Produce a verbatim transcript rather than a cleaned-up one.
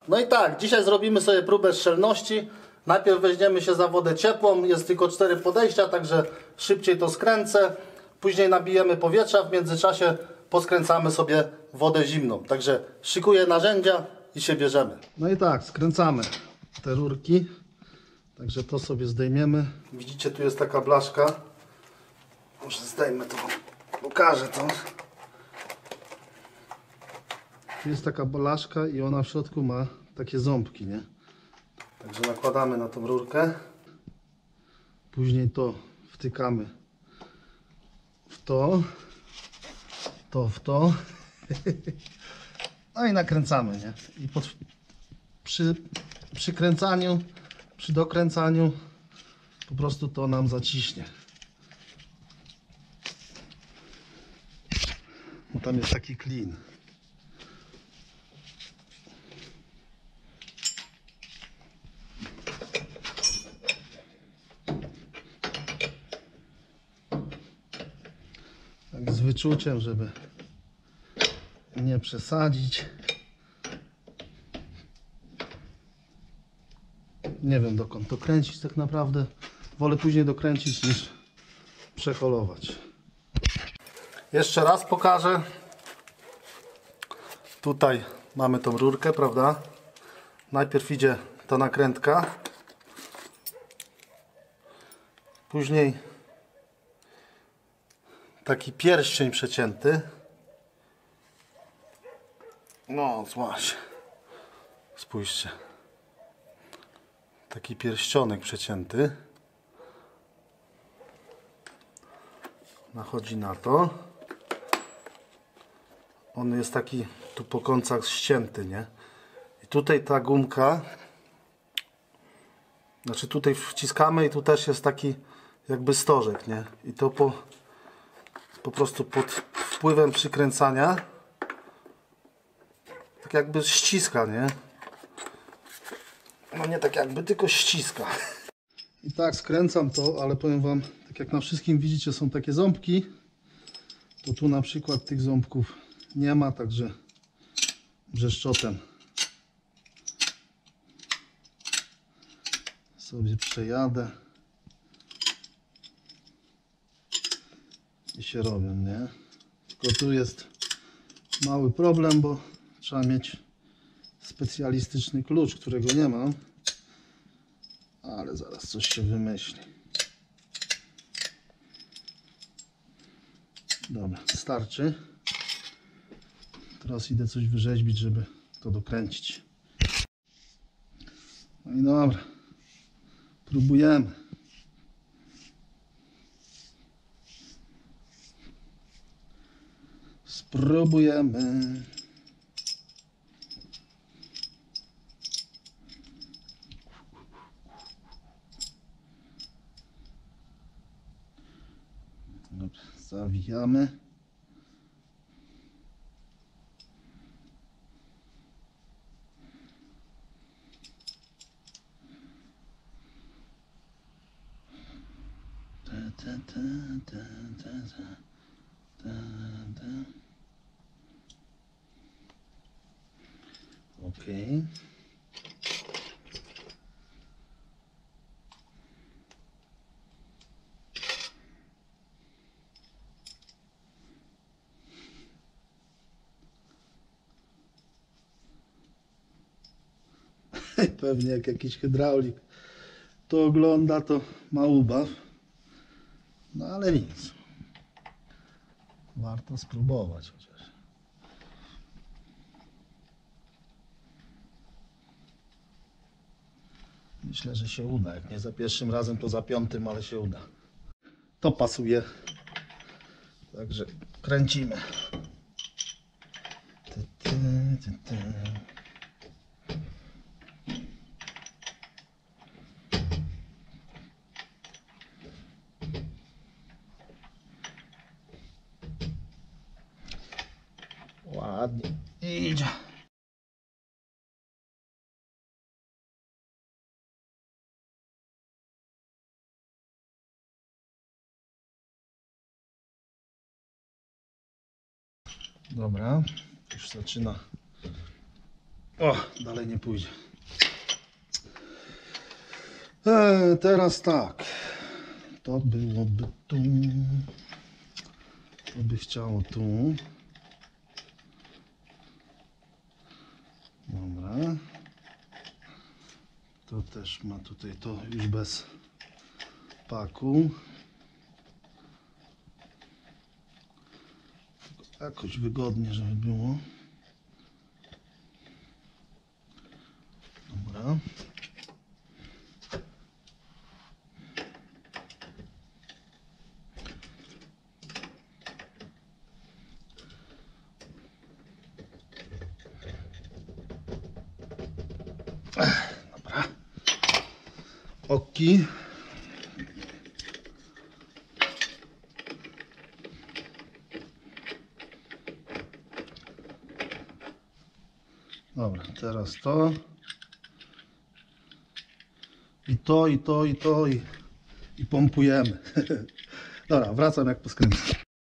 No i tak, dzisiaj zrobimy sobie próbę szczelności. Najpierw weźmiemy się za wodę ciepłą, jest tylko cztery podejścia, także szybciej to skręcę. Później nabijemy powietrza, w międzyczasie poskręcamy sobie wodę zimną. Także szykuję narzędzia i się bierzemy. No i tak, skręcamy te rurki. Także to sobie zdejmiemy. Widzicie, tu jest taka blaszka. Może zdejmę to, pokażę to. Tu jest taka blaszka i ona w środku ma takie ząbki, nie? Także nakładamy na tą rurkę. Później to wtykamy w to, to w to. No i nakręcamy, nie? I pod, przy przykręcaniu, przy dokręcaniu po prostu to nam zaciśnie. Bo tam jest taki klin. Tak z wyczuciem, żeby nie przesadzić. Nie wiem, dokąd to kręcić tak naprawdę. Wolę później dokręcić niż przeholować. Jeszcze raz pokażę. Tutaj mamy tą rurkę, prawda? Najpierw idzie ta nakrętka. Później taki pierścień przecięty. No, złaś. Spójrzcie. Taki pierścionek przecięty. Nachodzi na to. On jest taki tu po końcach ścięty, nie? I tutaj ta gumka, znaczy tutaj wciskamy i tu też jest taki jakby stożek, nie? I to po, po prostu pod wpływem przykręcania tak jakby ściska, nie? No nie tak jakby, tylko ściska. I tak skręcam to, ale powiem wam, tak jak na wszystkim widzicie, są takie ząbki. To tu na przykład tych ząbków nie ma, także brzeszczotem sobie przejadę i się robią, nie? Tylko tu jest mały problem, bo trzeba mieć specjalistyczny klucz, którego nie mam, ale zaraz coś się wymyśli. Dobra, starczy. Teraz idę coś wyrzeźbić, żeby to dokręcić. No i dobra, próbujemy. Spróbujemy. Dobra, zawijamy. Ta, ta, ta, ta, ta, ta, ta, ta. Okej. Pewnie jak jakiś hydraulik to ogląda, to ma ubaw. No ale nic. Warto spróbować chociaż. Myślę, że się uda. Jak nie za pierwszym razem, to za piątym, ale się uda. To pasuje. Także kręcimy. Ty, ty, ty, ty. Ładnie idzie. Dobra, już zaczyna O, dalej nie pójdzie. E, teraz tak. To byłoby tu. To by chciało tu. Dobra. To też ma tutaj to już bez paku. Jakoś wygodnie, żeby było. Dobra. Dobra. Oki. Dobra, teraz to. I to, i to, i to, i, i pompujemy. Dobra, wracam jak poskręcę.